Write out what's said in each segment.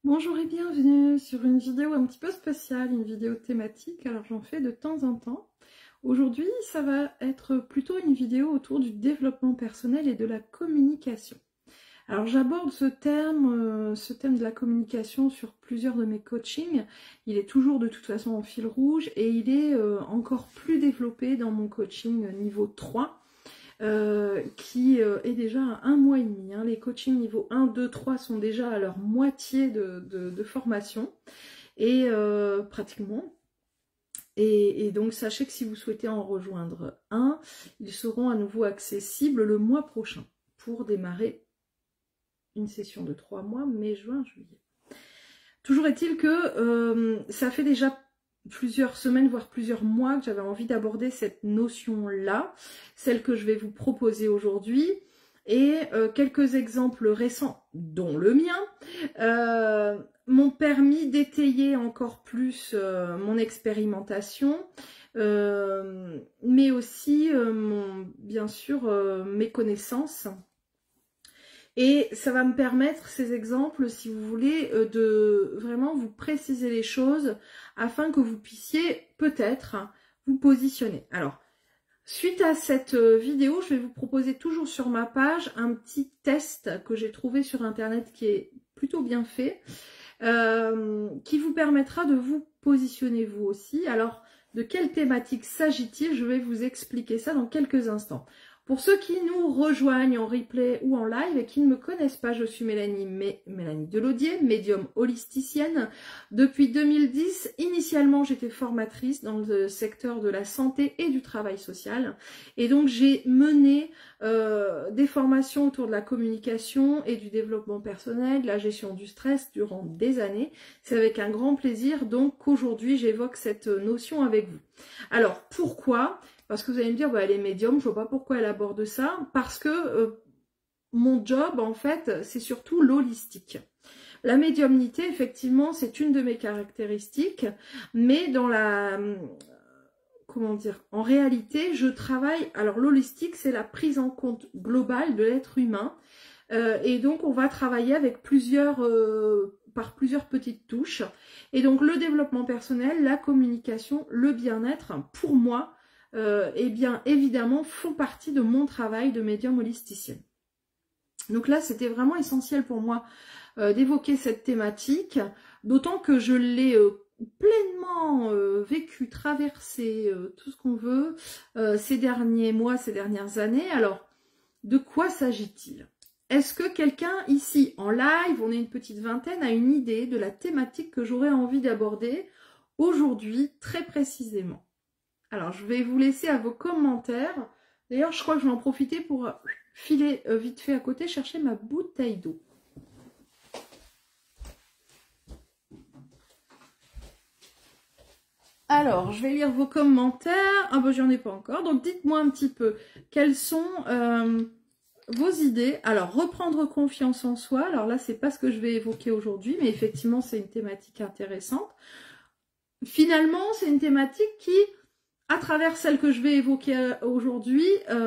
Bonjour et bienvenue sur une vidéo un petit peu spéciale, une vidéo thématique, alors j'en fais de temps en temps. Aujourd'hui, ça va être plutôt une vidéo autour du développement personnel et de la communication. Alors j'aborde ce thème de la communication sur plusieurs de mes coachings. Il est toujours de toute façon en fil rouge et il est encore plus développé dans mon coaching niveau 3. Qui est déjà à 1 mois et demi. Les coachings niveau 1, 2, 3 sont déjà à leur moitié de formation, et pratiquement. Et donc sachez que si vous souhaitez en rejoindre un, ils seront à nouveau accessibles le mois prochain pour démarrer une session de 3 mois, mai, juin, juillet. Toujours est-il que ça fait déjà plusieurs semaines, voire plusieurs mois que j'avais envie d'aborder cette notion-là, celle que je vais vous proposer aujourd'hui, et quelques exemples récents, dont le mien, m'ont permis d'étayer encore plus mon expérimentation, mais aussi bien sûr mes connaissances. Et ça va me permettre, ces exemples, si vous voulez, de vraiment vous préciser les choses afin que vous puissiez peut-être vous positionner. Alors, suite à cette vidéo, je vais vous proposer toujours sur ma page un petit test que j'ai trouvé sur internet qui est plutôt bien fait, qui vous permettra de vous positionner vous aussi. Alors, de quelle thématique s'agit-il? Je vais vous expliquer ça dans quelques instants. Pour ceux qui nous rejoignent en replay ou en live et qui ne me connaissent pas, je suis Mélanie Delaudier, médium holisticienne. Depuis 2010, initialement j'étais formatrice dans le secteur de la santé et du travail social. Et donc j'ai mené des formations autour de la communication et du développement personnel, de la gestion du stress durant des années. C'est avec un grand plaisir donc qu'aujourd'hui j'évoque cette notion avec vous. Alors pourquoi ? Parce que vous allez me dire, bah, elle est médium, je vois pas pourquoi elle aborde ça. Parce que mon job, en fait, c'est surtout l'holistique. La médiumnité, effectivement, c'est une de mes caractéristiques. Mais dans la... Comment dire? En réalité, je travaille... Alors, l'holistique, c'est la prise en compte globale de l'être humain. Et donc, on va travailler avec par plusieurs petites touches. Et donc, le développement personnel, la communication, le bien-être, pour moi... eh bien évidemment font partie de mon travail de médium holisticienne. Donc là c'était vraiment essentiel pour moi d'évoquer cette thématique, d'autant que je l'ai pleinement vécu, traversé, tout ce qu'on veut ces derniers mois, ces dernières années. Alors de quoi s'agit-il? Est-ce que quelqu'un ici en live, on est une petite vingtaine, a une idée de la thématique que j'aurais envie d'aborder aujourd'hui très précisément? Alors, je vais vous laisser à vos commentaires. D'ailleurs, je crois que je vais en profiter pour filer vite fait à côté, chercher ma bouteille d'eau. Alors, je vais lire vos commentaires. Ah ben, j'en ai pas encore. Donc, dites-moi un petit peu quelles sont vos idées. Alors, reprendre confiance en soi. Alors là, c'est pas ce que je vais évoquer aujourd'hui, mais effectivement, c'est une thématique intéressante. Finalement, c'est une thématique qui... à travers celle que je vais évoquer aujourd'hui,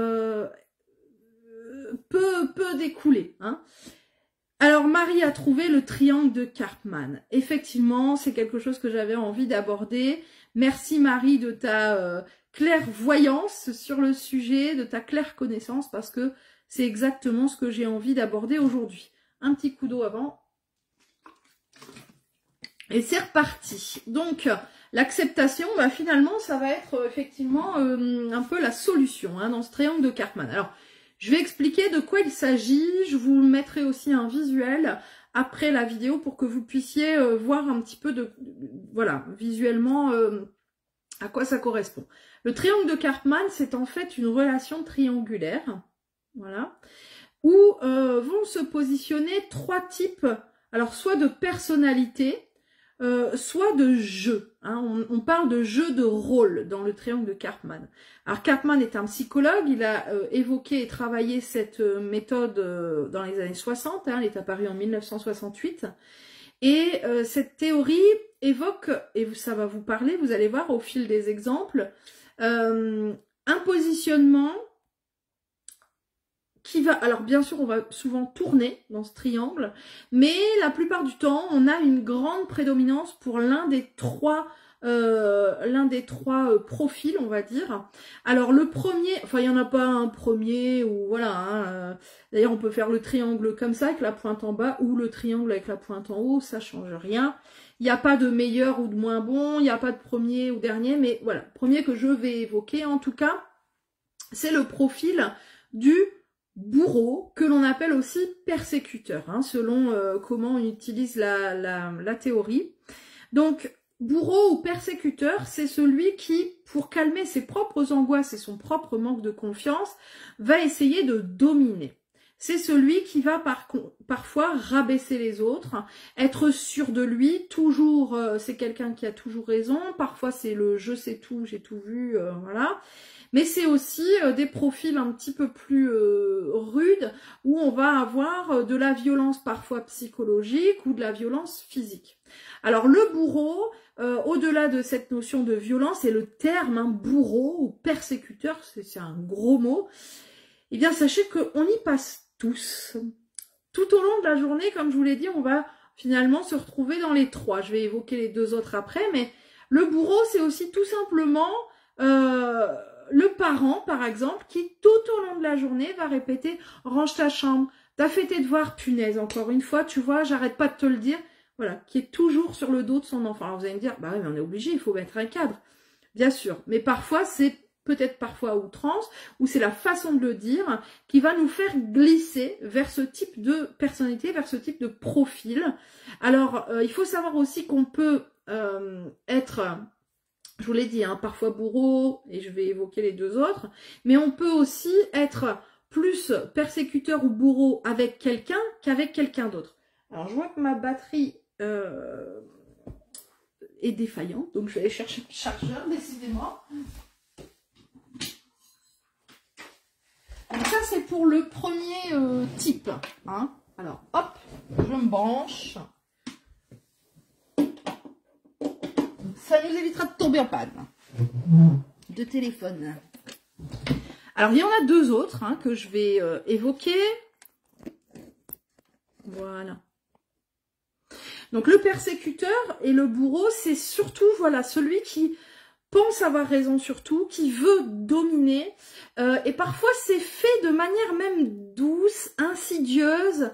peut découler. Alors, Marie a trouvé le triangle de Karpman. Effectivement, c'est quelque chose que j'avais envie d'aborder. Merci Marie de ta clairvoyance sur le sujet, de ta claire connaissance, parce que c'est exactement ce que j'ai envie d'aborder aujourd'hui. Un petit coup d'eau avant. Et c'est reparti. Donc... l'acceptation, bah, finalement, ça va être effectivement un peu la solution dans ce triangle de Karpman. Alors, je vais expliquer de quoi il s'agit. Je vous mettrai aussi un visuel après la vidéo pour que vous puissiez voir un petit peu voilà, visuellement à quoi ça correspond. Le triangle de Karpman, c'est en fait une relation triangulaire, voilà, où vont se positionner 3 types, alors soit de personnalité, soit de jeu. On parle de jeu de rôle dans le triangle de Karpman. Alors Karpman est un psychologue, il a évoqué et travaillé cette méthode dans les années 60, elle est apparue en 1968, et cette théorie évoque, et ça va vous parler, vous allez voir au fil des exemples, un positionnement qui va... Alors bien sûr, on va souvent tourner dans ce triangle, mais la plupart du temps, on a une grande prédominance pour l'un des trois profils, on va dire. Alors le premier, enfin il n'y en a pas un premier, ou voilà, hein, d'ailleurs on peut faire le triangle comme ça, avec la pointe en bas, ou le triangle avec la pointe en haut, ça change rien. Il n'y a pas de meilleur ou de moins bon, il n'y a pas de premier ou dernier, mais voilà, le premier que je vais évoquer, en tout cas, c'est le profil du bourreau, que l'on appelle aussi persécuteur, hein, selon comment on utilise la théorie. Donc, bourreau ou persécuteur, c'est celui qui, pour calmer ses propres angoisses et son propre manque de confiance, va essayer de dominer. C'est celui qui va parfois rabaisser les autres, être sûr de lui, toujours, c'est quelqu'un qui a toujours raison, parfois c'est le « je sais tout, j'ai tout vu », voilà. Mais c'est aussi des profils un petit peu plus rudes, où on va avoir de la violence parfois psychologique ou de la violence physique. Alors le bourreau, au-delà de cette notion de violence, et le terme hein, bourreau ou persécuteur, c'est un gros mot, eh bien sachez qu'on y passe tous. Tout au long de la journée, comme je vous l'ai dit, on va finalement se retrouver dans les trois. Je vais évoquer les deux autres après, mais le bourreau, c'est aussi tout simplement le parent, par exemple, qui tout au long de la journée va répéter « range ta chambre, t'as fait tes devoirs, punaise, encore une fois, tu vois, j'arrête pas de te le dire ». Voilà, qui est toujours sur le dos de son enfant. Alors vous allez me dire « bah oui, mais on est obligé, il faut mettre un cadre ». Bien sûr, mais parfois c'est peut-être parfois à outrance, ou c'est la façon de le dire, qui va nous faire glisser vers ce type de personnalité, vers ce type de profil. Alors, il faut savoir aussi qu'on peut être, je vous l'ai dit, hein, parfois bourreau, et je vais évoquer les deux autres, mais on peut aussi être plus persécuteur ou bourreau avec quelqu'un qu'avec quelqu'un d'autre. Alors, je vois que ma batterie est défaillante, donc je vais aller chercher le chargeur, décidément. Donc ça, c'est pour le premier type. Hein. Alors, hop, je me branche. Ça nous évitera de tomber en panne de téléphone. Alors, il y en a deux autres hein, que je vais évoquer. Voilà. Donc, le persécuteur et le bourreau, c'est surtout voilà, celui qui pense avoir raison sur tout, qui veut dominer. Et parfois, c'est fait de manière même douce, insidieuse.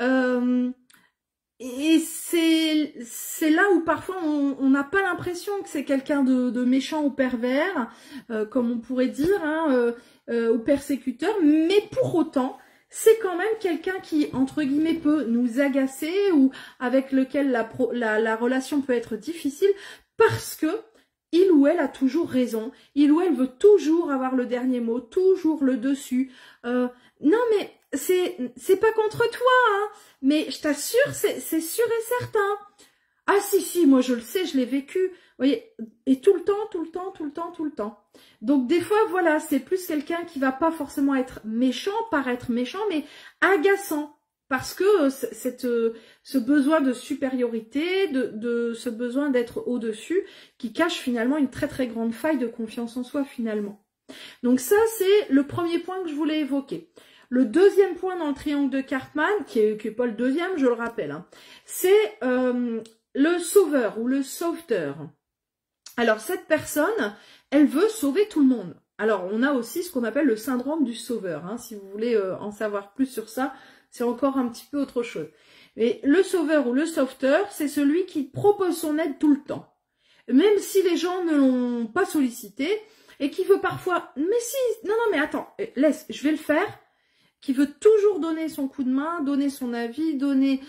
Et c'est là où parfois on n'a pas l'impression que c'est quelqu'un de méchant ou pervers, comme on pourrait dire, hein, ou persécuteur, mais pour autant, c'est quand même quelqu'un qui, entre guillemets, peut nous agacer ou avec lequel la relation peut être difficile parce que il ou elle a toujours raison, il ou elle veut toujours avoir le dernier mot, toujours le dessus. Non mais c'est pas contre toi, hein, mais je t'assure, c'est sûr et certain. Ah si, moi je le sais, je l'ai vécu. Vous voyez, et tout le temps. Donc des fois, voilà, c'est plus quelqu'un qui va pas forcément être méchant, paraître méchant, mais agaçant. Parce que ce besoin de supériorité, ce besoin d'être au-dessus, qui cache finalement une très très grande faille de confiance en soi finalement. Donc ça, c'est le premier point que je voulais évoquer. Le deuxième point dans le triangle de Karpman, qui est pas le deuxième, je le rappelle, hein, c'est le sauveur ou le sauveteur. Alors cette personne, elle veut sauver tout le monde. Alors on a aussi ce qu'on appelle le syndrome du sauveur. Hein, si vous voulez en savoir plus sur ça, c'est encore un petit peu autre chose. Mais le sauveur ou le sauveteur, c'est celui qui propose son aide tout le temps. Même si les gens ne l'ont pas sollicité et qui veut parfois, mais si, non, mais attends, laisse, je vais le faire, qui veut toujours donner son coup de main, donner son avis, donner...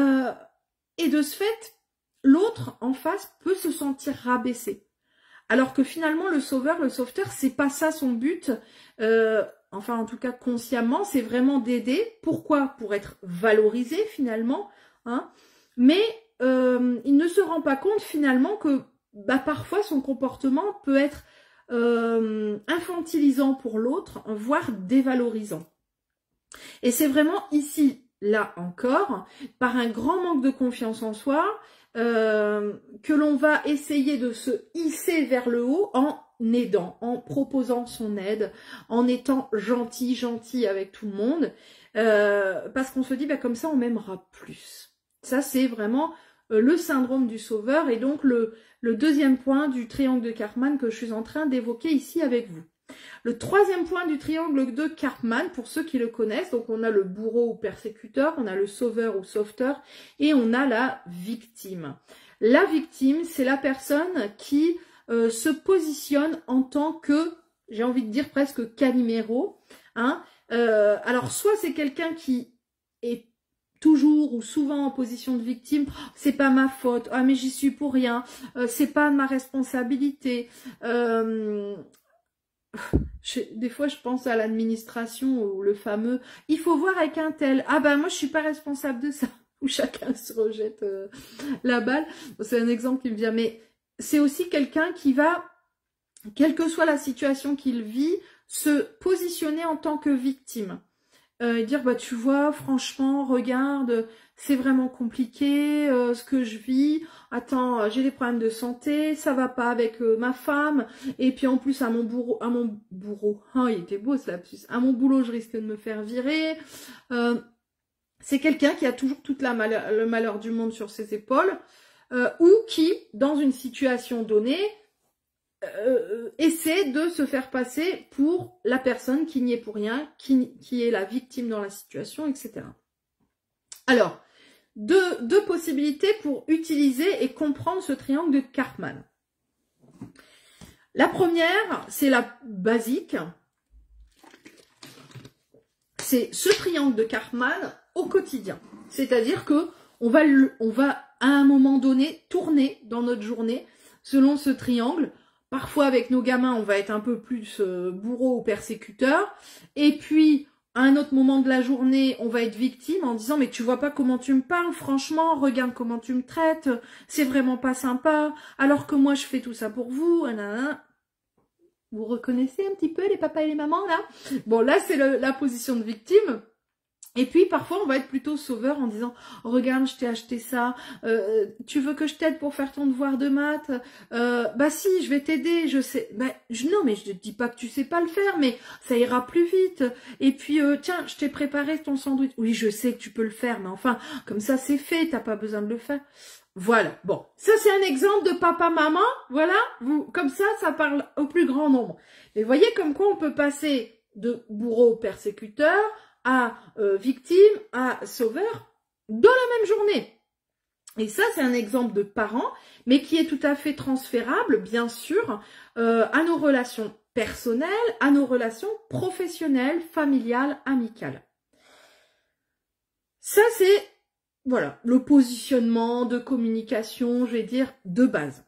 et de ce fait, l'autre en face peut se sentir rabaissé. Alors que finalement, le sauveur, le sauveteur, c'est pas ça son but. Enfin, en tout cas, consciemment, c'est vraiment d'aider. Pourquoi? Pour être valorisé, finalement. Hein. Mais il ne se rend pas compte, finalement, que parfois, son comportement peut être infantilisant pour l'autre, voire dévalorisant. Et c'est vraiment ici, là encore, par un grand manque de confiance en soi, que l'on va essayer de se hisser vers le haut en aidant, en proposant son aide, en étant gentil avec tout le monde, parce qu'on se dit, bah, comme ça, on m'aimera plus. Ça, c'est vraiment le syndrome du sauveur, et donc le deuxième point du triangle de Karpman que je suis en train d'évoquer ici avec vous. Le troisième point du triangle de Karpman, pour ceux qui le connaissent, donc on a le bourreau ou persécuteur, on a le sauveur ou sauveteur, et on a la victime. La victime, c'est la personne qui se positionne en tant que, j'ai envie de dire presque Calimero, hein. Alors soit c'est quelqu'un qui est toujours ou souvent en position de victime, c'est pas ma faute, ah mais j'y suis pour rien, c'est pas ma responsabilité. Des fois, je pense à l'administration ou le fameux « il faut voir avec un tel ». Ah bah moi, je suis pas responsable de ça. Où chacun se rejette la balle. C'est un exemple qui me vient. Mais c'est aussi quelqu'un qui va, quelle que soit la situation qu'il vit, se positionner en tant que victime. Dire, bah tu vois, franchement, regarde, c'est vraiment compliqué ce que je vis. Attends, j'ai des problèmes de santé, ça va pas avec ma femme. Et puis en plus, à mon bourreau, oh, il était beau ce lapsus. À mon boulot, je risque de me faire virer. C'est quelqu'un qui a toujours le malheur du monde sur ses épaules, ou qui, dans une situation donnée, essaie de se faire passer pour la personne qui n'y est pour rien, qui est la victime dans la situation, etc. Alors, deux possibilités pour utiliser et comprendre ce triangle de Karpman. La première, c'est la basique. C'est ce triangle de Karpman au quotidien. C'est-à-dire que on va à un moment donné tourner dans notre journée selon ce triangle. Parfois, avec nos gamins, on va être un peu plus bourreau ou persécuteur. Et puis, à un autre moment de la journée, on va être victime en disant « Mais tu vois pas comment tu me parles, franchement, regarde comment tu me traites, c'est vraiment pas sympa, alors que moi, je fais tout ça pour vous. » Vous reconnaissez un petit peu les papas et les mamans, là? Bon, là, c'est la position de victime. Et puis, parfois, on va être plutôt sauveur en disant « Regarde, je t'ai acheté ça. Tu veux que je t'aide pour faire ton devoir de maths bah si, je vais t'aider, je sais. Bah, non, mais je te dis pas que tu sais pas le faire, mais ça ira plus vite. Et puis, tiens, je t'ai préparé ton sandwich. Oui, je sais que tu peux le faire, mais enfin, comme ça, c'est fait, t'as pas besoin de le faire. » Voilà, bon, ça c'est un exemple de papa-maman, voilà, comme ça parle au plus grand nombre. Mais voyez comme quoi on peut passer de bourreau persécuteur à victime, à sauveur, dans la même journée. Et ça, c'est un exemple de parent, mais qui est tout à fait transférable, bien sûr, à nos relations personnelles, à nos relations professionnelles, familiales, amicales. Ça, c'est, voilà, le positionnement de communication, je vais dire, de base.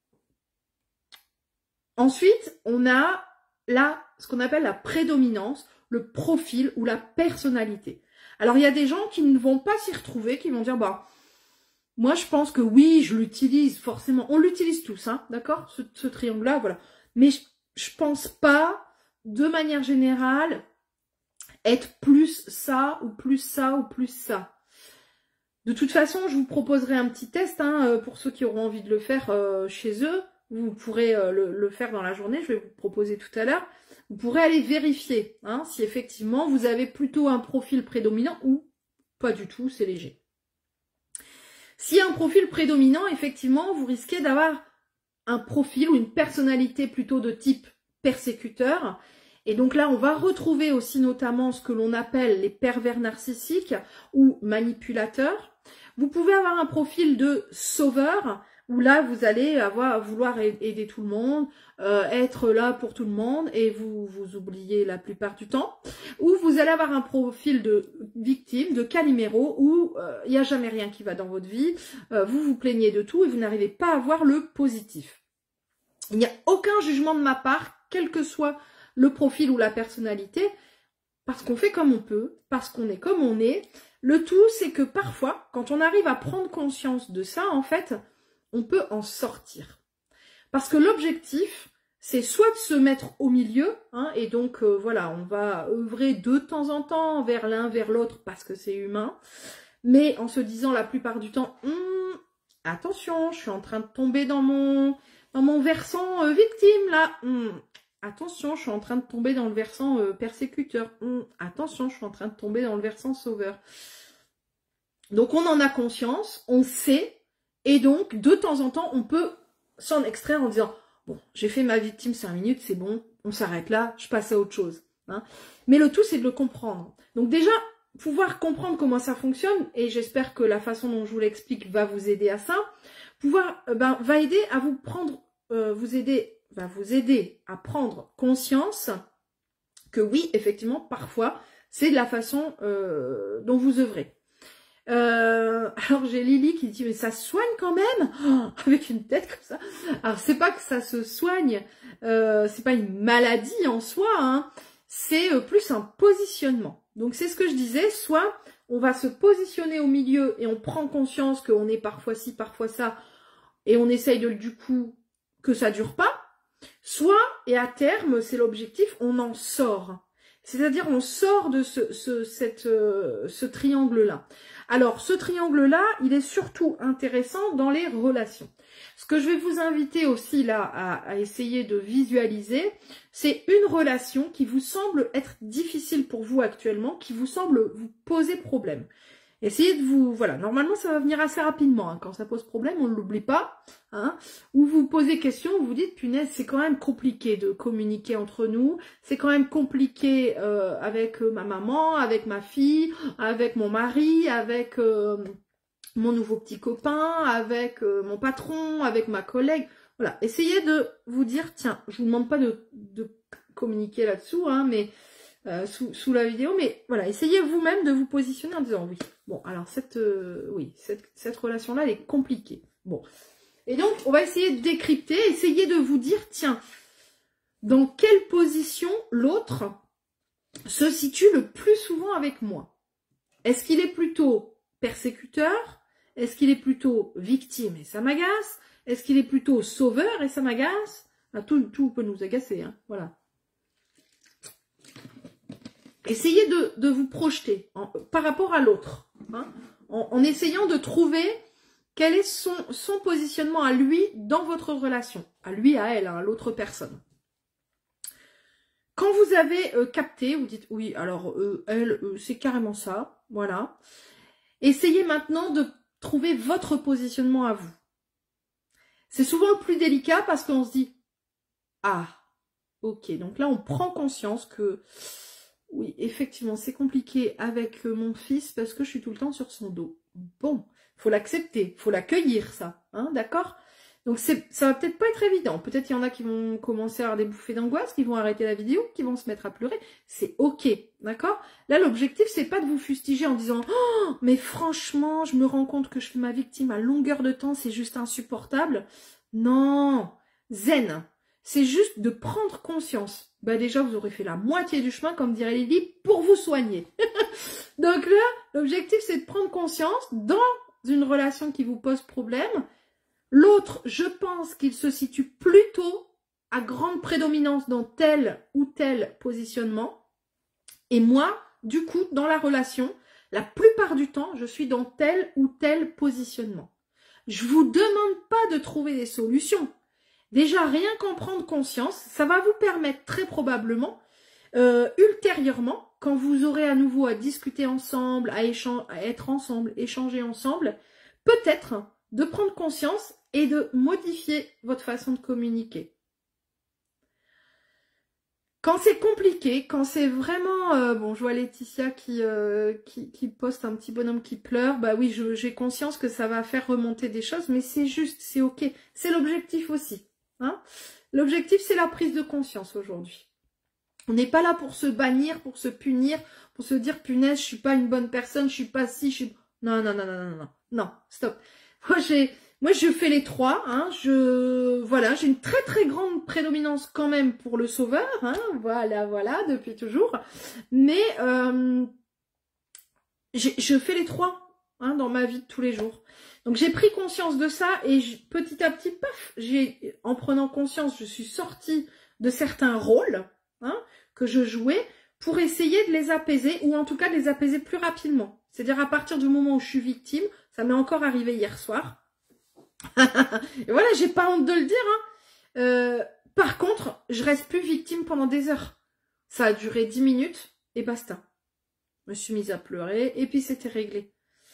Ensuite, on a ce qu'on appelle la prédominance, le profil ou la personnalité. Alors, il y a des gens qui ne vont pas s'y retrouver, qui vont dire, bah, moi, je pense que oui, je l'utilise forcément. On l'utilise tous, hein, d'accord, ce triangle-là, voilà. Mais je pense pas, de manière générale, être plus ça, ou plus ça, ou plus ça. De toute façon, je vous proposerai un petit test, hein, pour ceux qui auront envie de le faire chez eux. Vous pourrez le faire dans la journée, je vais vous proposer tout à l'heure. Vous pourrez aller vérifier hein, si effectivement vous avez plutôt un profil prédominant ou pas du tout, c'est léger. S'il y a un profil prédominant, effectivement, vous risquez d'avoir un profil ou une personnalité plutôt de type persécuteur. Et donc là, on va retrouver aussi notamment ce que l'on appelle les pervers narcissiques ou manipulateurs. Vous pouvez avoir un profil de sauveur, où là, vous allez vouloir aider tout le monde, être là pour tout le monde, et vous oubliez la plupart du temps. Ou vous allez avoir un profil de victime, de Calimero, où il n'y a jamais rien qui va dans votre vie, vous vous plaignez de tout et vous n'arrivez pas à voir le positif. Il n'y a aucun jugement de ma part, quel que soit le profil ou la personnalité, parce qu'on fait comme on peut, parce qu'on est comme on est. Le tout, c'est que parfois, quand on arrive à prendre conscience de ça, en fait, on peut en sortir. Parce que l'objectif, c'est soit de se mettre au milieu, hein, et donc voilà, on va œuvrer de temps en temps vers l'un, vers l'autre, parce que c'est humain, mais en se disant la plupart du temps, attention, je suis en train de tomber dans dans mon versant victime, là. Attention, je suis en train de tomber dans le versant persécuteur. Attention, je suis en train de tomber dans le versant sauveur. Donc, on en a conscience, on sait, et donc, de temps en temps, on peut s'en extraire en disant, bon, j'ai fait ma victime 5 minutes, c'est bon, on s'arrête là, je passe à autre chose. Hein. Mais le tout, c'est de le comprendre. Donc déjà, pouvoir comprendre comment ça fonctionne, et j'espère que la façon dont je vous l'explique va vous aider à ça, va aider à vous prendre, va vous aider à prendre conscience que oui, effectivement, parfois, c'est de la façon dont vous œuvrez. Alors j'ai Lily qui dit mais ça se soigne quand même avec une tête comme ça. Alors c'est pas que ça se soigne, c'est pas une maladie en soi, hein, c'est plus un positionnement. Donc c'est ce que je disais, soit on va se positionner au milieu et on prend conscience qu'on est parfois ci, parfois ça, et on essaye du coup que ça dure pas, soit, et à terme, c'est l'objectif, on en sort. C'est-à-dire on sort de ce triangle-là. Alors, ce triangle-là, il est surtout intéressant dans les relations. Ce que je vais vous inviter aussi là à essayer de visualiser, c'est une relation qui vous semble être difficile pour vous actuellement, qui vous semble vous poser problème. Essayez de vous... Voilà, normalement ça va venir assez rapidement. Hein. Quand ça pose problème, on ne l'oublie pas. Hein. Ou vous posez question, vous vous dites, punaise, c'est quand même compliqué de communiquer entre nous. C'est quand même compliqué avec ma maman, avec ma fille, avec mon mari, avec mon nouveau petit copain, avec mon patron, avec ma collègue. Voilà, essayez de vous dire, tiens, je vous demande pas de communiquer là-dessous, hein, mais... sous la vidéo, mais voilà, essayez vous-même de vous positionner en disant oui. Bon, alors cette relation-là, elle est compliquée. Bon, et donc on va essayer de décrypter, essayer de vous dire, tiens, dans quelle position l'autre se situe le plus souvent avec moi? Est-ce qu'il est plutôt persécuteur? Est-ce qu'il est plutôt victime et ça m'agace? Est-ce qu'il est plutôt sauveur et ça m'agace? Tout peut nous agacer, hein, voilà. Essayez de vous projeter par rapport à l'autre, hein, en essayant de trouver quel est son positionnement à lui dans votre relation, à lui, à elle, hein, à l'autre personne. Quand vous avez capté, vous dites oui, alors elle, c'est carrément ça, voilà. Essayez maintenant de trouver votre positionnement à vous. C'est souvent le plus délicat parce qu'on se dit ah, ok, donc là on prend conscience que oui, effectivement, c'est compliqué avec mon fils parce que je suis tout le temps sur son dos. Bon, faut l'accepter, faut l'accueillir, ça, hein, d'accord? Donc ça va peut-être pas être évident. Peut-être qu'il y en a qui vont commencer à avoir des bouffées d'angoisse, qui vont arrêter la vidéo, qui vont se mettre à pleurer. C'est ok, d'accord? Là, l'objectif, c'est pas de vous fustiger en disant « Oh, mais franchement, je me rends compte que je fais ma victime à longueur de temps, c'est juste insupportable. » Non, zen. C'est juste de prendre conscience. Bah déjà, vous aurez fait la moitié du chemin, comme dirait Lily, pour vous soigner. Donc là, l'objectif, c'est de prendre conscience dans une relation qui vous pose problème. L'autre, je pense qu'il se situe plutôt à grande prédominance dans tel ou tel positionnement. Et moi, du coup, dans la relation, la plupart du temps, je suis dans tel ou tel positionnement. Je vous demande pas de trouver des solutions. Déjà, rien qu'en prendre conscience, ça va vous permettre très probablement, ultérieurement, quand vous aurez à nouveau à discuter ensemble, à être ensemble, échanger ensemble, peut-être de prendre conscience et de modifier votre façon de communiquer. Quand c'est compliqué, quand c'est vraiment... bon, je vois Laetitia qui poste un petit bonhomme qui pleure. Bah oui, j'ai conscience que ça va faire remonter des choses, mais c'est juste, c'est ok. C'est l'objectif aussi. Hein, l'objectif, c'est la prise de conscience aujourd'hui. On n'est pas là pour se bannir, pour se punir, pour se dire, punaise, je suis pas une bonne personne, je suis pas si, je suis... Non, non, non, non, non, non, non, stop. Moi, je fais les trois, hein, voilà, j'ai une très très grande prédominance quand même pour le sauveur, hein, voilà, depuis toujours. Mais je fais les trois, hein, dans ma vie de tous les jours. Donc j'ai pris conscience de ça et petit à petit, paf, en prenant conscience, je suis sortie de certains rôles, hein, que je jouais pour essayer de les apaiser ou en tout cas de les apaiser plus rapidement. C'est-à-dire à partir du moment où je suis victime, ça m'est encore arrivé hier soir. Et voilà, j'ai pas honte de le dire, hein. Par contre, je reste plus victime pendant des heures. Ça a duré 10 minutes et basta. Je me suis mise à pleurer et puis c'était réglé.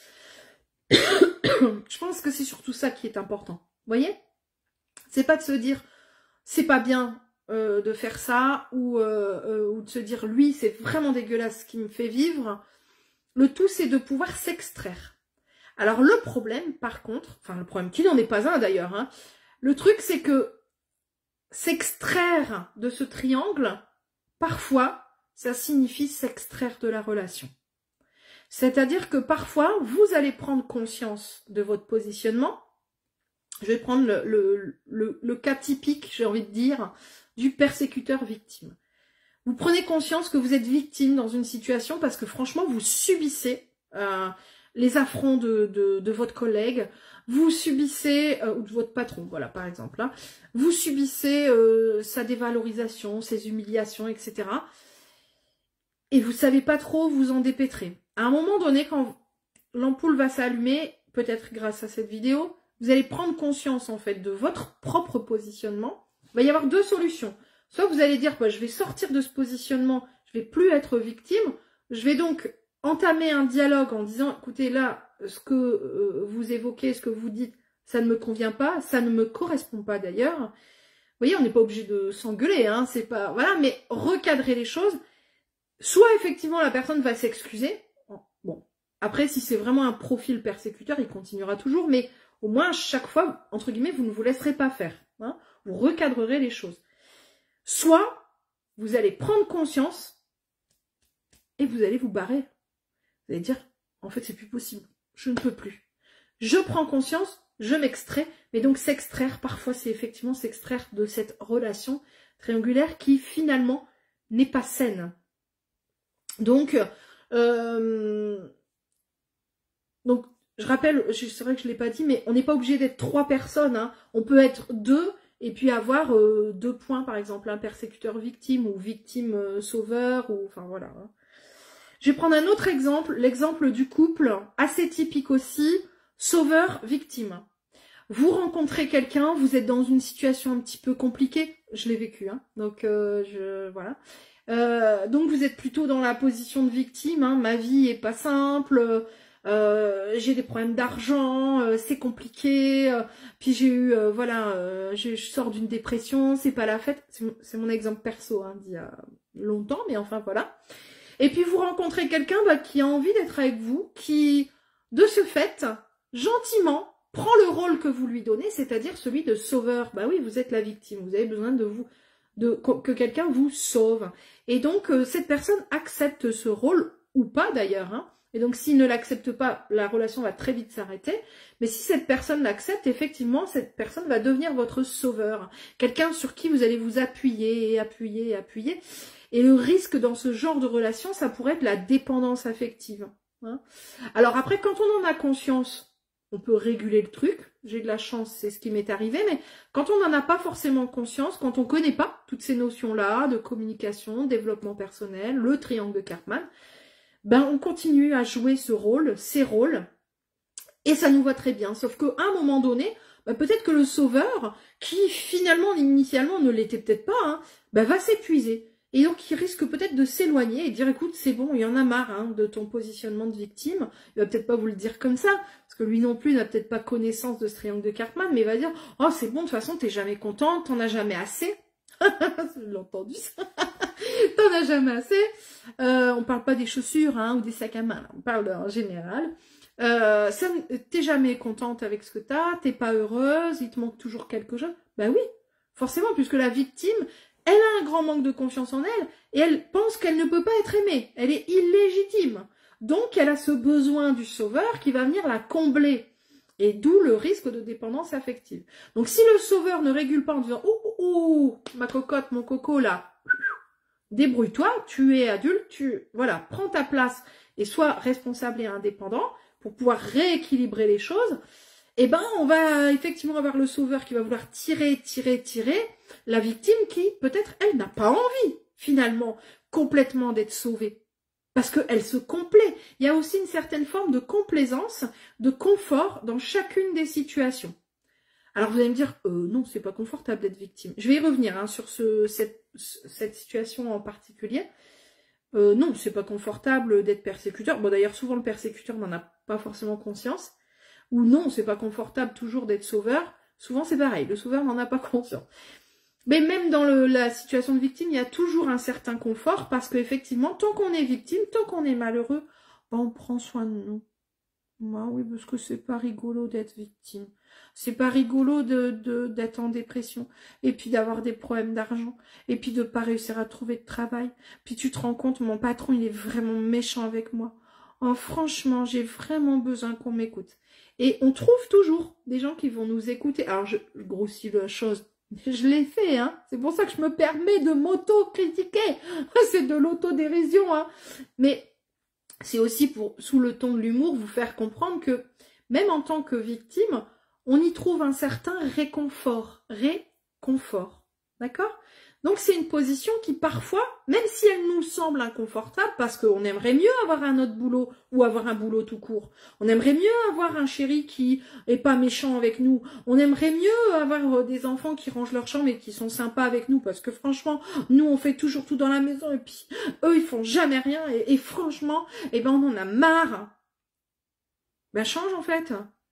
Je pense que c'est surtout ça qui est important. Vous voyez? C'est pas de se dire c'est pas bien de faire ça ou de se dire lui c'est vraiment dégueulasse ce qui me fait vivre. Le tout c'est de pouvoir s'extraire. Alors le problème par contre, enfin le problème qui n'en est pas un d'ailleurs, hein, le truc c'est que s'extraire de ce triangle, parfois ça signifie s'extraire de la relation. C'est-à-dire que parfois, vous allez prendre conscience de votre positionnement. Je vais prendre le cas typique, j'ai envie de dire, du persécuteur victime. Vous prenez conscience que vous êtes victime dans une situation parce que franchement, vous subissez les affronts de votre collègue, vous subissez, ou de votre patron, voilà par exemple, hein, vous subissez sa dévalorisation, ses humiliations, etc. Et vous savez pas trop vous en dépêtrer. À un moment donné, quand l'ampoule va s'allumer, peut-être grâce à cette vidéo, vous allez prendre conscience en fait de votre propre positionnement. Il va y avoir deux solutions. Soit vous allez dire, bah, je vais sortir de ce positionnement, je vais plus être victime. Je vais donc entamer un dialogue en disant, écoutez là, ce que vous évoquez, ce que vous dites, ça ne me convient pas, ça ne me correspond pas d'ailleurs. Vous voyez, on n'est pas obligé de s'engueuler, hein, c'est pas, voilà, mais recadrer les choses. Soit effectivement la personne va s'excuser. Bon, après si c'est vraiment un profil persécuteur, il continuera toujours, mais au moins chaque fois, entre guillemets, vous ne vous laisserez pas faire. Hein, vous recadrerez les choses. Soit vous allez prendre conscience et vous allez vous barrer. Vous allez dire, en fait c'est plus possible, je ne peux plus. Je prends conscience, je m'extrais, mais donc s'extraire, parfois c'est effectivement s'extraire de cette relation triangulaire qui finalement n'est pas saine. Donc, je rappelle, c'est vrai que je ne l'ai pas dit, mais on n'est pas obligé d'être 3 personnes. Hein. On peut être 2 et puis avoir 2 points, par exemple, un persécuteur victime ou victime sauveur, ou enfin voilà. Hein. Je vais prendre un autre exemple, l'exemple du couple, assez typique aussi, sauveur-victime. Vous rencontrez quelqu'un, vous êtes dans une situation un petit peu compliquée, je l'ai vécu, hein, donc voilà. Donc vous êtes plutôt dans la position de victime, hein, ma vie est pas simple, j'ai des problèmes d'argent, c'est compliqué, puis j'ai eu, voilà, je sors d'une dépression, c'est pas la fête, c'est mon exemple perso, hein, d'il y a longtemps, mais enfin voilà. Et puis vous rencontrez quelqu'un qui a envie d'être avec vous, qui, de ce fait, gentiment, prend le rôle que vous lui donnez, c'est-à-dire celui de sauveur. Bah oui, vous êtes la victime, vous avez besoin que quelqu'un vous sauve. Et donc, cette personne accepte ce rôle, ou pas d'ailleurs, hein. Et donc, s'il ne l'accepte pas, la relation va très vite s'arrêter. Mais si cette personne l'accepte, effectivement, cette personne va devenir votre sauveur. Quelqu'un sur qui vous allez vous appuyer et appuyer et appuyer. Et le risque dans ce genre de relation, ça pourrait être la dépendance affective. Hein. Alors après, quand on en a conscience, on peut réguler le truc. J'ai de la chance, c'est ce qui m'est arrivé. Mais quand on n'en a pas forcément conscience, quand on ne connaît pas toutes ces notions-là de communication, développement personnel, le triangle de Karpman, ben on continue à jouer ce rôle, ces rôles, et ça nous va très bien. Sauf qu'à un moment donné, ben peut-être que le sauveur, qui finalement, initialement, ne l'était peut-être pas, hein, ben va s'épuiser. Et donc, il risque peut-être de s'éloigner et de dire, écoute, c'est bon, il y en a marre hein, de ton positionnement de victime. Il va peut-être pas vous le dire comme ça, parce que lui non plus n'a peut-être pas connaissance de ce triangle de Karpman, mais il va dire, oh, c'est bon, de toute façon, t'es jamais contente, t'en as jamais assez. Je l'ai entendu, ça. T'en as jamais assez. On parle pas des chaussures hein, ou des sacs à main, là. On parle en général. T'es jamais contente avec ce que t'as, t'es pas heureuse, il te manque toujours quelque chose. Ben oui, forcément, puisque la victime, elle a un grand manque de confiance en elle et elle pense qu'elle ne peut pas être aimée. Elle est illégitime. Donc, elle a ce besoin du sauveur qui va venir la combler. Et d'où le risque de dépendance affective. Donc, si le sauveur ne régule pas en disant « Ouh, ma cocotte, mon coco, là, débrouille-toi, tu es adulte, voilà, prends ta place et sois responsable et indépendant pour pouvoir rééquilibrer les choses », eh ben, on va effectivement avoir le sauveur qui va vouloir tirer la victime qui, peut-être, elle n'a pas envie, finalement, complètement d'être sauvée. Parce qu'elle se complaît. Il y a aussi une certaine forme de complaisance, de confort dans chacune des situations. Alors vous allez me dire, non, c'est pas confortable d'être victime. Je vais y revenir hein, sur cette situation en particulier. Non, c'est pas confortable d'être persécuteur. Bon d'ailleurs, souvent le persécuteur n'en a pas forcément conscience. Ou non, c'est pas confortable toujours d'être sauveur. Souvent c'est pareil, le sauveur n'en a pas conscience. Mais même dans la situation de victime, il y a toujours un certain confort parce qu'effectivement, tant qu'on est victime, tant qu'on est malheureux, ben, on prend soin de nous. Ben oui, parce que c'est pas rigolo d'être victime. C'est pas rigolo d'être en dépression. Et puis d'avoir des problèmes d'argent. Et puis de pas réussir à trouver de travail. Puis tu te rends compte, mon patron, il est vraiment méchant avec moi. Oh, franchement, j'ai vraiment besoin qu'on m'écoute. Et on trouve toujours des gens qui vont nous écouter. Alors, je grossis la chose. Je l'ai fait, hein. C'est pour ça que je me permets de m'auto-critiquer. C'est de l'autodérision, hein. Mais c'est aussi pour, sous le ton de l'humour, vous faire comprendre que même en tant que victime, on y trouve un certain réconfort. Réconfort. D'accord ? Donc c'est une position qui parfois, même si elle nous semble inconfortable, parce qu'on aimerait mieux avoir un autre boulot ou avoir un boulot tout court, on aimerait mieux avoir un chéri qui est pas méchant avec nous, on aimerait mieux avoir des enfants qui rangent leur chambre et qui sont sympas avec nous, parce que franchement, nous on fait toujours tout dans la maison et puis eux ils font jamais rien et franchement, eh ben on en a marre. Ben change en fait.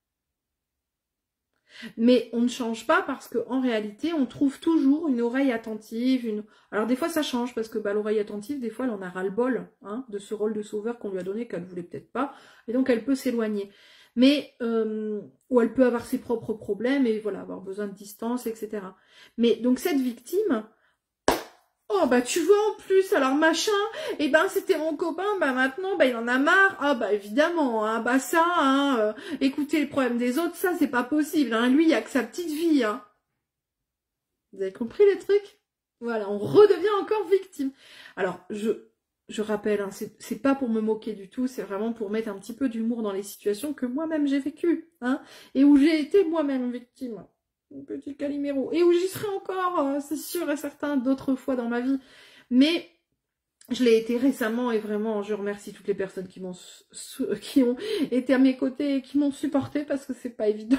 Mais on ne change pas parce qu'en réalité, on trouve toujours une oreille attentive. Alors des fois, ça change parce que bah, l'oreille attentive, des fois, elle en a ras-le-bol hein, de ce rôle de sauveur qu'on lui a donné, qu'elle ne voulait peut-être pas. Et donc, elle peut s'éloigner. Mais, ou elle peut avoir ses propres problèmes et voilà, avoir besoin de distance, etc. Mais donc, cette victime... Oh bah tu vois en plus alors machin et ben c'était mon copain bah maintenant bah il en a marre ah bah évidemment hein, bah ça hein, écouter les problèmes des autres ça c'est pas possible hein, lui il y a que sa petite vie hein. Vous avez compris les trucs? Voilà, on redevient encore victime. Alors je rappelle hein, c'est pas pour me moquer du tout, c'est vraiment pour mettre un petit peu d'humour dans les situations que moi-même j'ai vécues hein et où j'ai été moi-même victime. Petit Calimero. Et où j'y serai encore, c'est sûr et certain, d'autres fois dans ma vie. Mais je l'ai été récemment et vraiment, je remercie toutes les personnes qui ont été à mes côtés et qui m'ont supporté parce que c'est pas évident.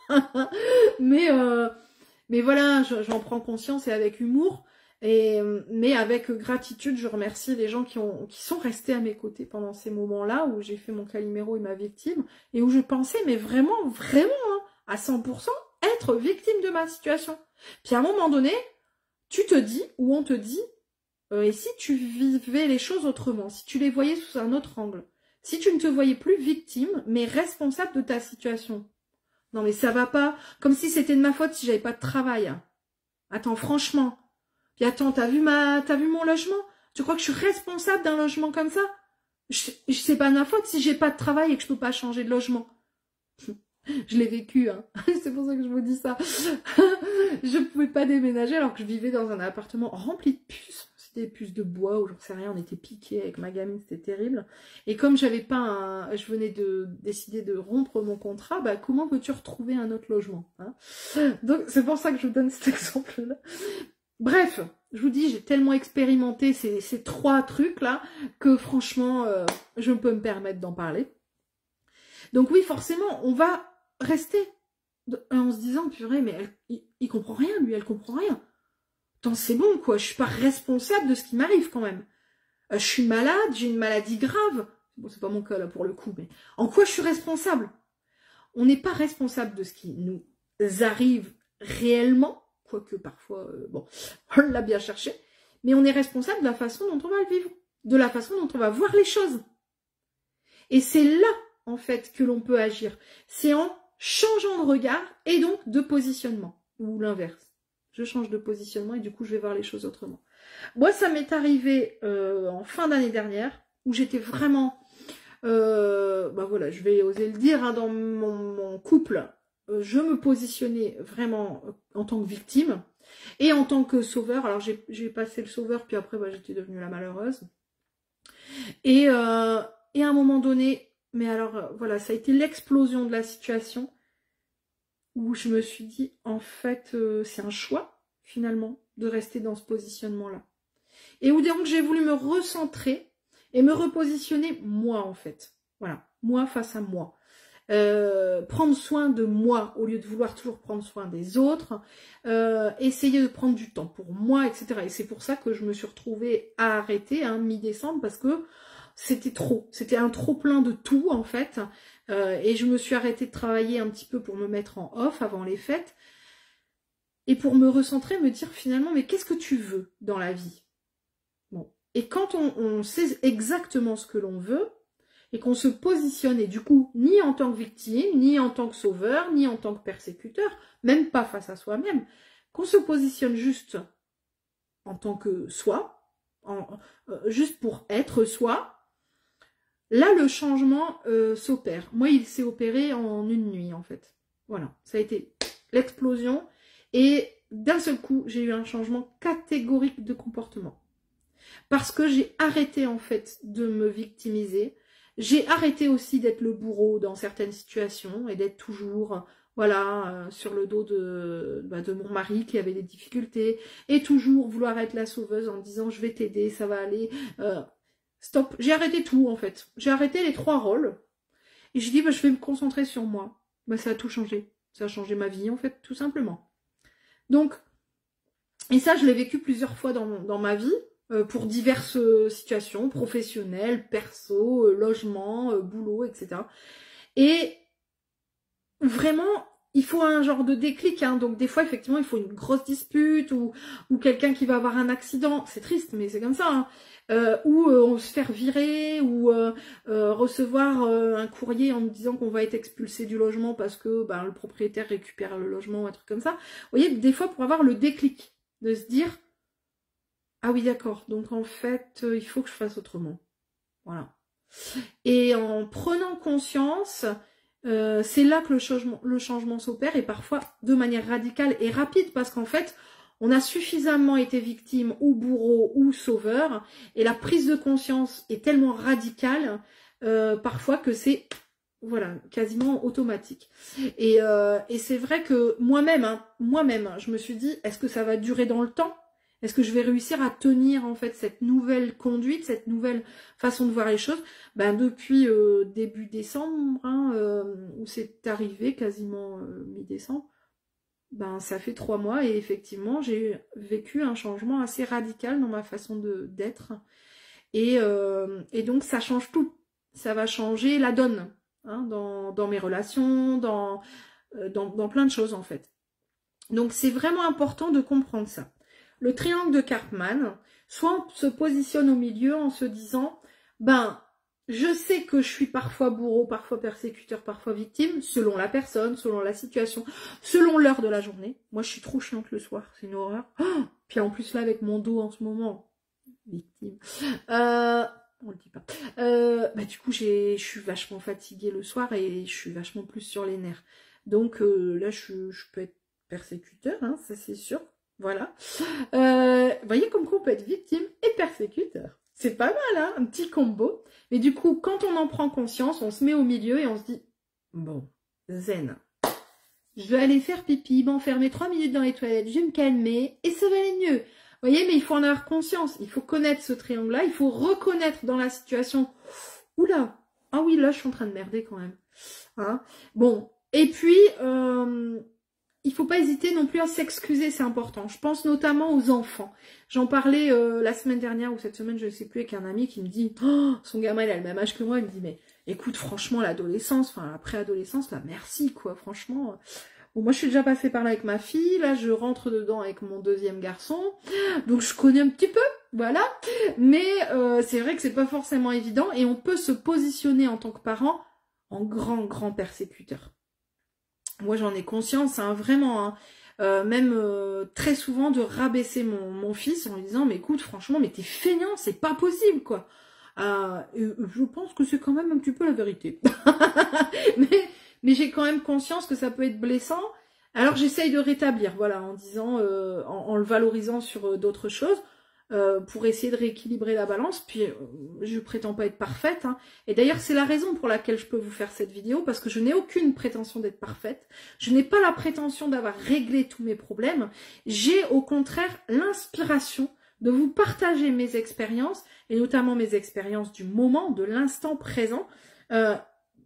mais voilà, j'en prends conscience et avec humour. Mais avec gratitude, je remercie les gens qui sont restés à mes côtés pendant ces moments-là où j'ai fait mon Calimero et ma victime et où je pensais, mais vraiment, hein, à 100%, être victime de ma situation. Puis à un moment donné, tu te dis, ou on te dit, et si tu vivais les choses autrement, si tu les voyais sous un autre angle, si tu ne te voyais plus victime, mais responsable de ta situation. Non mais ça va pas, comme si c'était de ma faute si j'avais pas de travail. Attends, franchement. Puis attends, t'as vu mon logement? Tu crois que je suis responsable d'un logement comme ça? C'est pas de ma faute si j'ai pas de travail et que je peux pas changer de logement. Je l'ai vécu, hein. C'est pour ça que je vous dis ça. Je pouvais pas déménager alors que je vivais dans un appartement rempli de puces. C'était des puces de bois ou j'en sais rien, on était piqués avec ma gamine, c'était terrible. Et comme j'avais pas je venais de décider de rompre mon contrat, bah comment veux-tu retrouver un autre logement hein? Donc c'est pour ça que je vous donne cet exemple-là. Bref, je vous dis, j'ai tellement expérimenté ces trois trucs-là que franchement, je peux me permettre d'en parler. Donc oui, forcément, on va rester en se disant, purée, mais il comprend rien, lui, elle comprend rien. Attends, c'est bon, quoi, je suis pas responsable de ce qui m'arrive, quand même. Je suis malade, j'ai une maladie grave. Bon, c'est pas mon cas, là, pour le coup, mais en quoi je suis responsable? On n'est pas responsable de ce qui nous arrive réellement, quoique parfois, bon, on l'a bien cherché, mais on est responsable de la façon dont on va le vivre, de la façon dont on va voir les choses. Et c'est là, en fait, que l'on peut agir. C'est en changeant de regard et donc de positionnement. Ou l'inverse. Je change de positionnement et du coup, je vais voir les choses autrement. Moi, ça m'est arrivé en fin d'année dernière, où j'étais vraiment... bah voilà, je vais oser le dire, hein, dans mon couple, je me positionnais vraiment en tant que victime et en tant que sauveur. Alors, j'ai passé le sauveur, puis après, bah, j'étais devenue la malheureuse. Et à un moment donné... Mais alors, voilà, ça a été l'explosion de la situation où je me suis dit, en fait, c'est un choix, finalement, de rester dans ce positionnement-là. Et où donc j'ai voulu me recentrer et me repositionner moi, en fait. Voilà, moi face à moi. prendre soin de moi au lieu de vouloir toujours prendre soin des autres, essayer de prendre du temps pour moi, etc. Et c'est pour ça que je me suis retrouvée à arrêter mi-décembre, parce que c'était trop, c'était un trop plein de tout en fait, et je me suis arrêtée de travailler un petit peu pour me mettre en off avant les fêtes, et pour me recentrer, me dire finalement, mais qu'est-ce que tu veux dans la vie? Bon. Et quand on sait exactement ce que l'on veut, et qu'on se positionne, et du coup, ni en tant que victime, ni en tant que sauveur, ni en tant que persécuteur, même pas face à soi-même, qu'on se positionne juste en tant que soi, juste pour être soi, là, le changement s'opère. Moi, il s'est opéré en une nuit, en fait. Voilà, ça a été l'explosion, et d'un seul coup, j'ai eu un changement catégorique de comportement. Parce que j'ai arrêté, en fait, de me victimiser. J'ai arrêté aussi d'être le bourreau dans certaines situations et d'être toujours, voilà, sur le dos de mon mari qui avait des difficultés, et toujours vouloir être la sauveuse en disant je vais t'aider, ça va aller. Stop, j'ai arrêté tout en fait. J'ai arrêté les 3 rôles et j'ai dit je vais me concentrer sur moi. Ça a tout changé. Ça a changé ma vie en fait, tout simplement. Donc, et ça je l'ai vécu plusieurs fois dans ma vie. Pour diverses situations, professionnelles, perso, logement, boulot, etc. Et vraiment, il faut un genre de déclic. Donc des fois, effectivement, il faut une grosse dispute ou quelqu'un qui va avoir un accident. C'est triste, mais c'est comme ça. Ou on se faire virer ou recevoir un courrier en nous disant qu'on va être expulsé du logement parce que le propriétaire récupère le logement ou un truc comme ça. Vous voyez, des fois, pour avoir le déclic de se dire ah oui, d'accord. Donc, en fait, il faut que je fasse autrement. Voilà. Et en prenant conscience, c'est là que le changement s'opère, et parfois de manière radicale et rapide, parce qu'en fait, on a suffisamment été victime ou bourreau ou sauveur, et la prise de conscience est tellement radicale, parfois que c'est voilà, quasiment automatique. Et c'est vrai que moi-même, je me suis dit, est-ce que ça va durer dans le temps ? Est-ce que je vais réussir à tenir en fait cette nouvelle conduite, cette nouvelle façon de voir les choses? Depuis début décembre, où c'est arrivé, quasiment mi-décembre, ça fait 3 mois et effectivement j'ai vécu un changement assez radical dans ma façon d'être. Et donc ça change tout. Ça va changer la donne dans mes relations, dans plein de choses en fait. Donc c'est vraiment important de comprendre ça. Le triangle de Karpman, soit on se positionne au milieu en se disant, je sais que je suis parfois bourreau, parfois persécuteur, parfois victime, selon la personne, selon la situation, selon l'heure de la journée. Moi, je suis trop chiante le soir, c'est une horreur. Puis en plus là, avec mon dos en ce moment, victime. On le dit pas. Du coup, je suis vachement fatiguée le soir et je suis vachement plus sur les nerfs. Donc là, je peux être persécuteur, ça c'est sûr. Voilà. Vous voyez comme quoi on peut être victime et persécuteur. C'est pas mal, un petit combo. Mais du coup, quand on en prend conscience, on se met au milieu et on se dit, bon, zen. Je vais aller faire pipi, m'enfermer 3 minutes dans les toilettes, je vais me calmer et ça va aller mieux. Vous voyez, mais il faut en avoir conscience. Il faut connaître ce triangle-là. Il faut reconnaître dans la situation. Oula, ah oui, là, je suis en train de merder quand même. Bon, et puis... il ne faut pas hésiter non plus à s'excuser, c'est important. Je pense notamment aux enfants. J'en parlais la semaine dernière ou cette semaine, je ne sais plus, avec un ami qui me dit son gamin il a le même âge que moi, il me dit mais écoute franchement l'adolescence, enfin la préadolescence, là merci quoi, franchement. Bon, moi je suis déjà passée par là avec ma fille, là je rentre dedans avec mon 2e garçon, donc je connais un petit peu, voilà. Mais c'est vrai que c'est pas forcément évident et on peut se positionner en tant que parent en grand persécuteur. Moi, j'en ai conscience, vraiment, même très souvent de rabaisser mon fils en lui disant, mais écoute, franchement, mais t'es feignant, c'est pas possible, quoi. Je pense que c'est quand même un petit peu la vérité. mais j'ai quand même conscience que ça peut être blessant. Alors, j'essaye de rétablir, voilà, en disant, en le valorisant sur d'autres choses. Pour essayer de rééquilibrer la balance, puis je prétends pas être parfaite, et d'ailleurs c'est la raison pour laquelle je peux vous faire cette vidéo, parce que je n'ai aucune prétention d'être parfaite, je n'ai pas la prétention d'avoir réglé tous mes problèmes, j'ai au contraire l'inspiration de vous partager mes expériences, et notamment mes expériences du moment, de l'instant présent,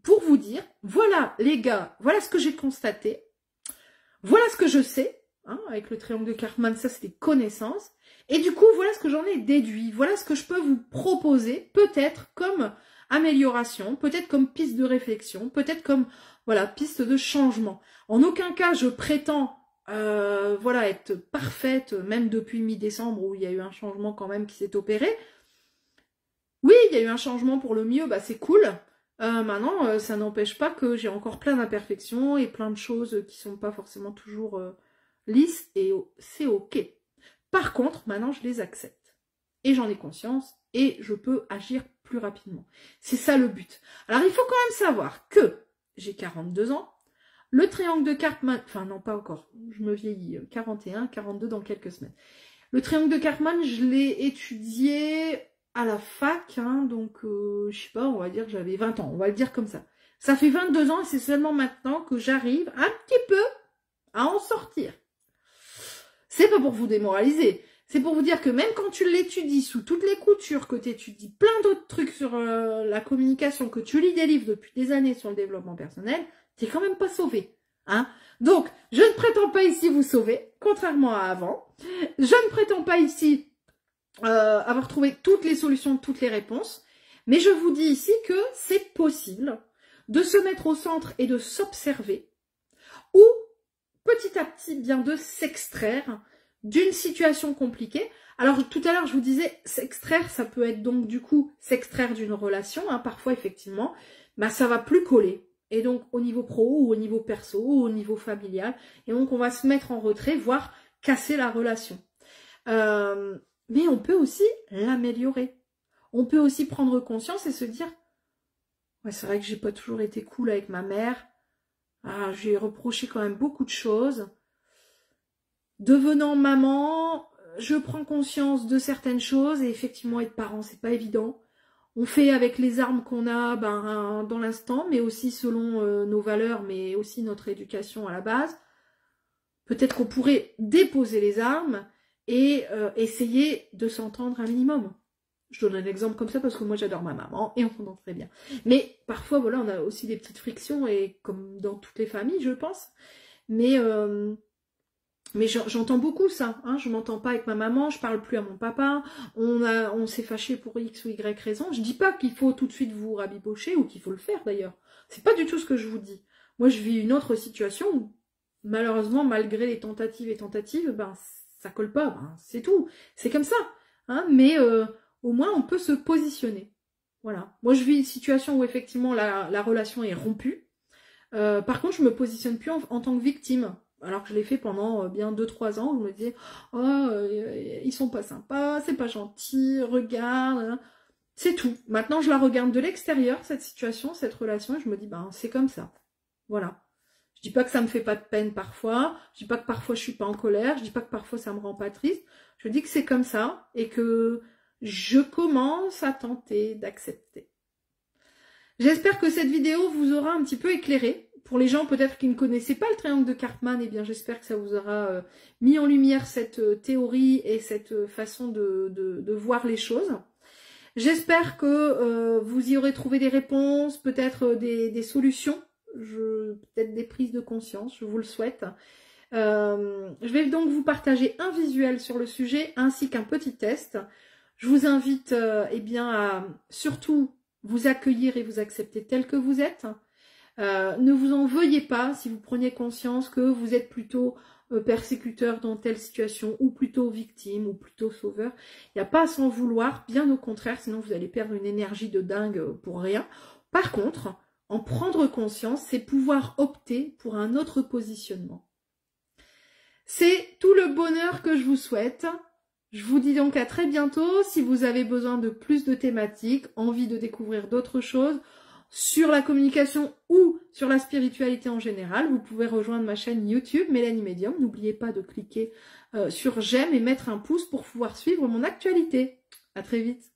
pour vous dire, voilà les gars, voilà ce que j'ai constaté, voilà ce que je sais, hein, avec le triangle de Karpman, ça c'est des connaissances, et du coup voilà ce que j'en ai déduit, voilà ce que je peux vous proposer, peut-être comme amélioration, peut-être comme piste de réflexion, peut-être comme voilà piste de changement. En aucun cas je prétends voilà être parfaite, même depuis mi-décembre où il y a eu un changement quand même qui s'est opéré. Oui, il y a eu un changement pour le mieux, bah c'est cool. Maintenant, ça n'empêche pas que j'ai encore plein d'imperfections et plein de choses qui sont pas forcément toujours lisses, et c'est ok. Par contre, maintenant, je les accepte. Et j'en ai conscience, et je peux agir plus rapidement. C'est ça le but. Alors, il faut quand même savoir que j'ai 42 ans, le triangle de Karpman, enfin non, pas encore, je me vieillis, 41, 42 dans quelques semaines. Le triangle de Karpman, je l'ai étudié à la fac, hein, donc je sais pas, on va dire que j'avais 20 ans, on va le dire comme ça. Ça fait 22 ans et c'est seulement maintenant que j'arrive un petit peu à en sortir. C'est pas pour vous démoraliser, c'est pour vous dire que même quand tu l'étudies sous toutes les coutures, que tu étudies plein d'autres trucs sur la communication, que tu lis des livres depuis des années sur le développement personnel, t'es quand même pas sauvé. Hein? Donc, je ne prétends pas ici vous sauver, contrairement à avant. Je ne prétends pas ici avoir trouvé toutes les solutions, toutes les réponses. Mais je vous dis ici que c'est possible de se mettre au centre et de s'observer, ou petit à petit bien de s'extraire d'une situation compliquée. Alors tout à l'heure je vous disais s'extraire, ça peut être donc du coup s'extraire d'une relation, hein, parfois effectivement, bah ça va plus coller. Et donc au niveau pro ou au niveau perso ou au niveau familial, et donc on va se mettre en retrait, voire casser la relation. Mais on peut aussi l'améliorer. On peut aussi prendre conscience et se dire ouais, c'est vrai que j'ai pas toujours été cool avec ma mère. Ah, j'ai reproché quand même beaucoup de choses. Devenant maman, je prends conscience de certaines choses et effectivement être parent, c'est pas évident. On fait avec les armes qu'on a dans l'instant, mais aussi selon nos valeurs, mais aussi notre éducation à la base. Peut-être qu'on pourrait déposer les armes et essayer de s'entendre un minimum. Je donne un exemple comme ça parce que moi j'adore ma maman et on s'entend très bien. Mais parfois voilà, on a aussi des petites frictions, et comme dans toutes les familles je pense. Mais j'entends beaucoup ça, hein. Je m'entends pas avec ma maman, je parle plus à mon papa, on s'est fâché pour X ou Y raison. Je dis pas qu'il faut tout de suite vous rabibocher, ou qu'il faut le faire d'ailleurs. C'est pas du tout ce que je vous dis. Moi je vis une autre situation où malheureusement, malgré les tentatives et tentatives, ben ça colle pas, ben, c'est tout. C'est comme ça. Hein, mais au moins on peut se positionner. Voilà. Moi je vis une situation où effectivement la relation est rompue. Par contre je me positionne plus en tant que victime. Alors que je l'ai fait pendant bien 2-3 ans, où je me disais oh ils sont pas sympas, c'est pas gentil, regarde. Hein. C'est tout. Maintenant je la regarde de l'extérieur, cette situation, cette relation, et je me dis ben c'est comme ça. Voilà. Je dis pas que ça me fait pas de peine parfois, je dis pas que parfois je suis pas en colère, je dis pas que parfois ça me rend pas triste, je dis que c'est comme ça et que je commence à tenter d'accepter. J'espère que cette vidéo vous aura un petit peu éclairé. Pour les gens peut-être qui ne connaissaient pas le triangle de Karpman, eh bien j'espère que ça vous aura mis en lumière cette théorie et cette façon de voir les choses. J'espère que vous y aurez trouvé des réponses, peut-être des solutions. Peut-être des prises de conscience, je vous le souhaite. Je vais donc vous partager un visuel sur le sujet ainsi qu'un petit test. Je vous invite eh bien, à surtout vous accueillir et vous accepter tel que vous êtes. Ne vous en veuillez pas si vous preniez conscience que vous êtes plutôt persécuteur dans telle situation, ou plutôt victime, ou plutôt sauveur. Il n'y a pas à s'en vouloir, bien au contraire, sinon vous allez perdre une énergie de dingue pour rien. Par contre, en prendre conscience, c'est pouvoir opter pour un autre positionnement. C'est tout le bonheur que je vous souhaite. Je vous dis donc à très bientôt. Si vous avez besoin de plus de thématiques, envie de découvrir d'autres choses sur la communication ou sur la spiritualité en général, vous pouvez rejoindre ma chaîne YouTube Mélanie Medium. N'oubliez pas de cliquer sur j'aime et mettre un pouce pour pouvoir suivre mon actualité. À très vite.